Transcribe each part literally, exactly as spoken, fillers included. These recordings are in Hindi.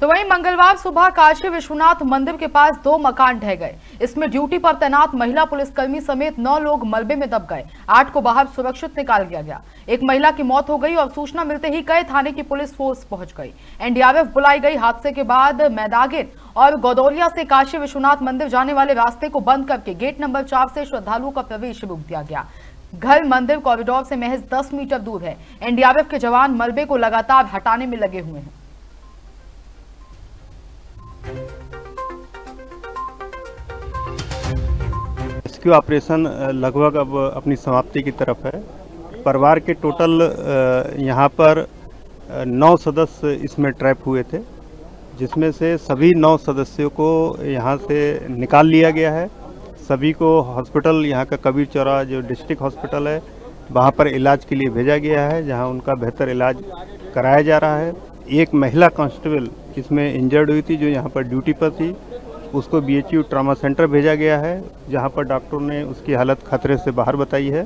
तो वहीं मंगलवार सुबह काशी विश्वनाथ मंदिर के पास दो मकान ढह गए। इसमें ड्यूटी पर तैनात महिला पुलिसकर्मी समेत नौ लोग मलबे में दब गए। आठ को बाहर सुरक्षित निकाल लिया गया। एक महिला की मौत हो गई और सूचना मिलते ही कई थाने की पुलिस फोर्स पहुंच गई। एनडीआरएफ बुलाई गई। हादसे के बाद मैदागिन और गौदौलिया से काशी विश्वनाथ मंदिर जाने वाले रास्ते को बंद करके गेट नंबर चार से श्रद्धालुओं का प्रवेश रोक दिया गया। घर मंदिर कॉरिडोर से महज दस मीटर दूर है। एनडीआरएफ के जवान मलबे को लगातार हटाने में लगे हुए हैं। रेस्क्यू ऑपरेशन लगभग अब अपनी समाप्ति की तरफ है। परिवार के टोटल यहाँ पर नौ सदस्य इसमें ट्रैप हुए थे, जिसमें से सभी नौ सदस्यों को यहाँ से निकाल लिया गया है। सभी को हॉस्पिटल, यहाँ का कबीर चौरा जो डिस्ट्रिक्ट हॉस्पिटल है, वहाँ पर इलाज के लिए भेजा गया है, जहाँ उनका बेहतर इलाज कराया जा रहा है। एक महिला कांस्टेबल इसमें इंजर्ड हुई थी, जो यहाँ पर ड्यूटी पर थी, उसको बीएचयू ट्रॉमा सेंटर भेजा गया है, जहाँ पर डॉक्टरों ने उसकी हालत खतरे से बाहर बताई है।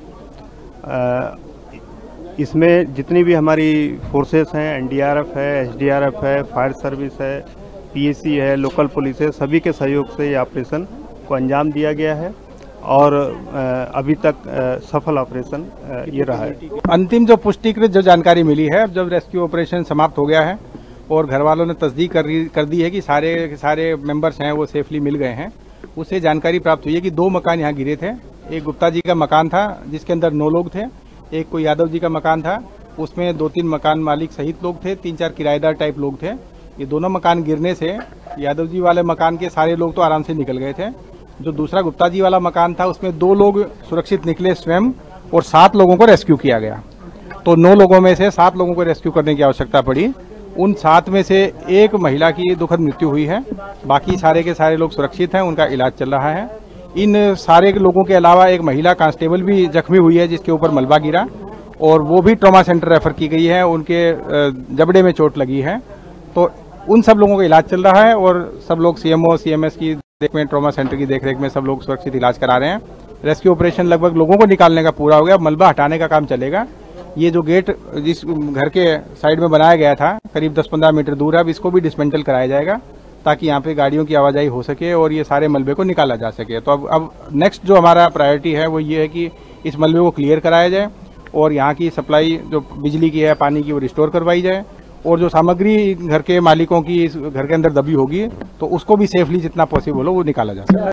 इसमें जितनी भी हमारी फोर्सेस हैं, एनडीआरएफ है, एसडीआरएफ है, फायर सर्विस है, पीएसी है, लोकल पुलिस है, सभी के सहयोग से ये ऑपरेशन को अंजाम दिया गया है और अभी तक सफल ऑपरेशन ये रहा है। अंतिम जो पुष्टिकृत जो जानकारी मिली है, अब जब रेस्क्यू ऑपरेशन समाप्त हो गया है और घर वालों ने तस्दीक कर, कर दी है कि सारे सारे मेंबर्स हैं वो सेफली मिल गए हैं, उससे जानकारी प्राप्त हुई है कि दो मकान यहाँ गिरे थे। एक गुप्ता जी का मकान था जिसके अंदर नौ लोग थे, एक कोई यादव जी का मकान था, उसमें दो तीन मकान मालिक सहित लोग थे, तीन चार किराएदार टाइप लोग थे। ये दोनों मकान गिरने से यादव जी वाले मकान के सारे लोग तो आराम से निकल गए थे। जो दूसरा गुप्ता जी वाला मकान था उसमें दो लोग सुरक्षित निकले स्वयं और सात लोगों को रेस्क्यू किया गया। तो नौ लोगों में से सात लोगों को रेस्क्यू करने की आवश्यकता पड़ी। उन सात में से एक महिला की दुखद मृत्यु हुई है, बाकी सारे के सारे लोग सुरक्षित हैं, उनका इलाज चल रहा है। इन सारे लोगों के अलावा एक महिला कांस्टेबल भी जख्मी हुई है, जिसके ऊपर मलबा गिरा और वो भी ट्रॉमा सेंटर रेफर की गई है, उनके जबड़े में चोट लगी है। तो उन सब लोगों का इलाज चल रहा है और सब लोग सीएमओ सीएमएस की देख में, ट्रॉमा सेंटर की देखरेख में सब लोग सुरक्षित इलाज करा रहे हैं। रेस्क्यू ऑपरेशन लगभग लोगों को निकालने का पूरा हो गया, मलबा हटाने का काम चलेगा। ये जो गेट जिस घर के साइड में बनाया गया था करीब दस पंद्रह मीटर दूर है, अब इसको भी डिसमेंटल कराया जाएगा ताकि यहाँ पे गाड़ियों की आवाजाही हो सके और ये सारे मलबे को निकाला जा सके। तो अब अब नेक्स्ट जो हमारा प्रायोरिटी है वो ये है कि इस मलबे को क्लियर कराया जाए और यहाँ की सप्लाई जो बिजली की है, पानी की, वो रिस्टोर करवाई जाए और जो सामग्री घर के मालिकों की इस घर के अंदर दबी होगी तो उसको भी सेफली जितना पॉसिबल हो वो निकाला जा सके।